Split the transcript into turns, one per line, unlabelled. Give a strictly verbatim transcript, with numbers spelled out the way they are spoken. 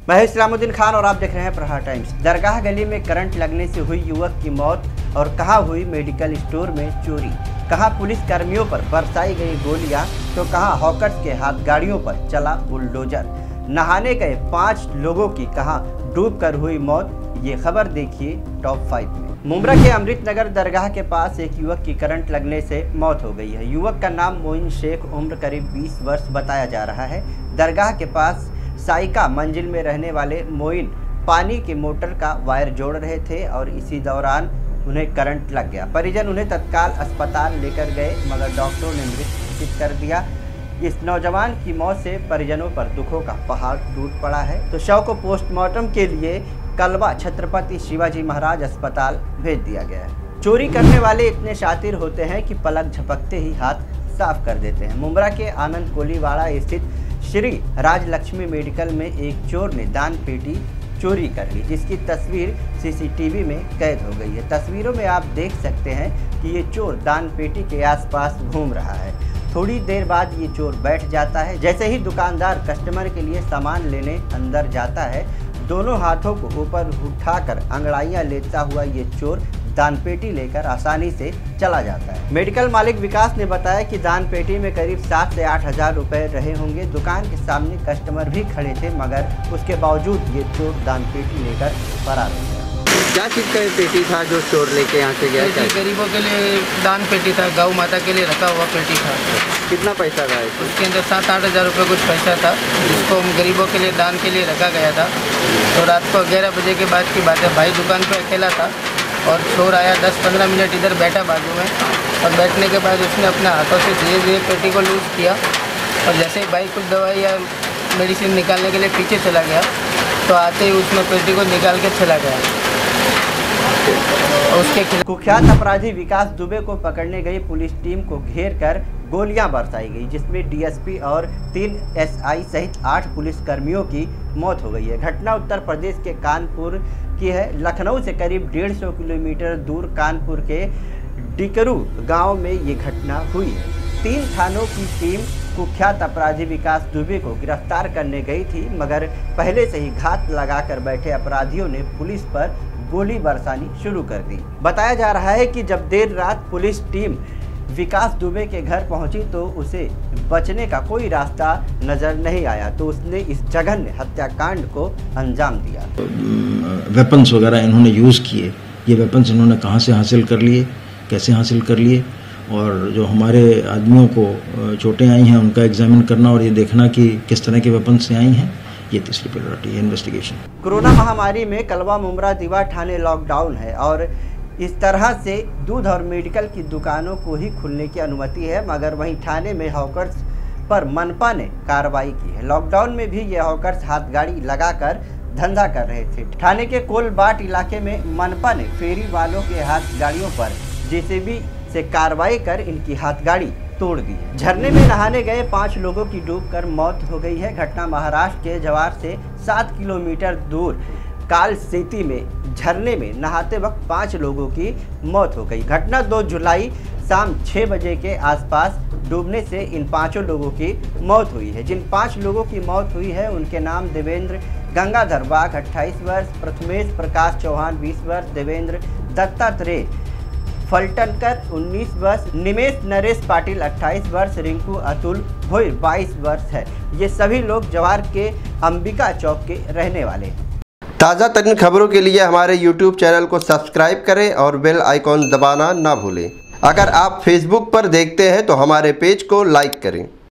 मैं इस्लामुद्दीन खान और आप देख रहे हैं प्रहार टाइम्स। दरगाह गली में करंट लगने से हुई युवक की मौत और कहां हुई मेडिकल स्टोर में चोरी, कहां पुलिस कर्मियों पर बरसाई गई गोलियां तो कहां हॉकर्स के हाथ गाड़ियों पर चला बुलडोजर। नहाने गए पाँच लोगों की कहां डूबकर हुई मौत, ये खबर देखिए टॉप फाइव में। मुंब्रा के अमृत नगर दरगाह के पास एक युवक की करंट लगने से मौत हो गई है। युवक का नाम मोइन शेख, उम्र करीब बीस वर्ष बताया जा रहा है। दरगाह के पास साइका मंजिल में रहने वाले मोइन पानी के मोटर का वायर जोड़ रहे थे और इसी दौरान उन्हें करंट लग गया। परिजन उन्हें तत्काल अस्पताल लेकर गए मगर डॉक्टरों ने मृत घोषित कर दिया। इस नौजवान की मौत से परिजनों पर दुखों का पहाड़ टूट पड़ा है, तो शव को पोस्टमार्टम के लिए कलवा छत्रपति शिवाजी महाराज अस्पताल भेज दिया गया है। चोरी करने वाले इतने शातिर होते हैं कि पलक झपकते ही हाथ साफ कर देते हैं। मुंब्रा के आनंद कोलीवाड़ा स्थित श्री राजलक्ष्मी मेडिकल में एक चोर ने दान पेटी चोरी कर ली, जिसकी तस्वीर सीसीटीवी में कैद हो गई है। तस्वीरों में आप देख सकते हैं कि ये चोर दान पेटी के आसपास घूम रहा है। थोड़ी देर बाद ये चोर बैठ जाता है। जैसे ही दुकानदार कस्टमर के लिए सामान लेने अंदर जाता है, दोनों हाथों को ऊपर उठाकर अंगड़ाइयां लेता हुआ ये चोर दान पेटी लेकर आसानी से चला जाता है। मेडिकल मालिक विकास ने बताया कि दान पेटी में करीब सात से आठ हजार रुपए रहे होंगे। दुकान के सामने कस्टमर भी खड़े थे मगर उसके बावजूद ये चोर दान पेटी लेकर फरार हो गया।
क्या चीज़ का पेटी था जो चोर लेके यहाँ से गया?
गरीबों के लिए दान पेटी था, गौ माता के लिए रखा हुआ पेटी था।
कितना पैसा था?
उसके अंदर सात आठ हज़ार रुपये कुछ पैसा था, जिसको गरीबों के लिए दान के लिए रखा गया था। तो रात को ग्यारह बजे के बाद की बात है, भाई दुकान पर अकेला था और चोर आया, दस पंद्रह मिनट इधर बैठा बाजू में, और बैठने के बाद उसने अपने हाथों से धीरे धीरे पेटी को लूज किया और जैसे ही भाई कुछ दवाई या मेडिसिन निकालने के लिए पीछे चला गया तो आते ही उसने पेटी को निकाल के चला गया। उसके
कुख्यात अपराधी विकास दुबे को पकड़ने गई पुलिस टीम को घेर कर गोलियां बरसाई गई, जिसमें डीएसपी और तीन एसआई सहित आठ पुलिस कर्मियों की मौत हो गई है। घटना उत्तर प्रदेश के कानपुर की है। लखनऊ से करीब डेढ़ सौ किलोमीटर दूर कानपुर के डिकरू गांव में ये घटना हुई है। तीन थानों की टीम कुख्यात अपराधी विकास दुबे को गिरफ्तार करने गई थी मगर पहले से ही घात लगाकर बैठे अपराधियों ने पुलिस पर गोली बरसानी शुरू कर दी। बताया जा रहा है कि जब देर रात पुलिस टीम विकास दुबे के घर पहुंची तो उसे बचने का कोई रास्ता नजर नहीं आया, तो उसने इस जघन्य हत्याकांड को अंजाम दिया।
वेपन्स वगैरह इन्होंने यूज़ किए। ये वेपन्स इन्होंने कहां से हासिल कर लिए, कैसे हासिल कर लिए, और जो हमारे आदमियों को चोटें आई हैं उनका एग्जामिन करना और ये देखना कि किस तरह के वेपन्स से आई हैं, ये तीसरी प्रायोरिटी है इन्वेस्टिगेशन।
कोरोना महामारी में कलवा मुंब्रा दीवा थाने लॉकडाउन है और इस तरह से दूध और मेडिकल की दुकानों को ही खुलने की अनुमति है, मगर वहीं थाने में हॉकर्स पर मनपा ने कार्रवाई की है। लॉकडाउन में भी ये हॉकर्स हाथ गाड़ी लगाकर धंधा कर रहे थे। थाने के कोलबाट इलाके में मनपा ने फेरी वालों के हाथ गाड़ियों पर जेसीबी से कार्रवाई कर इनकी हाथ गाड़ी तोड़ दी है। झरने में नहाने गए पाँच लोगों की डूबकर मौत हो गई है। घटना महाराष्ट्र के जवार से सात किलोमीटर दूर कालसेती में झरने में नहाते वक्त पाँच लोगों की मौत हो गई। घटना दो जुलाई शाम छः बजे के आसपास डूबने से इन पाँचों लोगों की मौत हुई है। जिन पाँच लोगों की मौत हुई है उनके नाम देवेंद्र गंगाधर बाग अट्ठाईस वर्ष, प्रथमेश प्रकाश चौहान बीस वर्ष, देवेंद्र दत्तात्रेय फलटनकर उन्नीस वर्ष, निमेश नरेश पाटिल अट्ठाईस वर्ष, रिंकू अतुल भोई बाईस वर्ष है। ये सभी लोग जवार के अंबिका चौक के रहने वाले हैं।
ताज़ा तरीन खबरों के लिए हमारे यूट्यूब चैनल को सब्सक्राइब करें और बेल आइकॉन दबाना ना भूलें। अगर आप फेसबुक पर देखते हैं तो हमारे पेज को लाइक करें।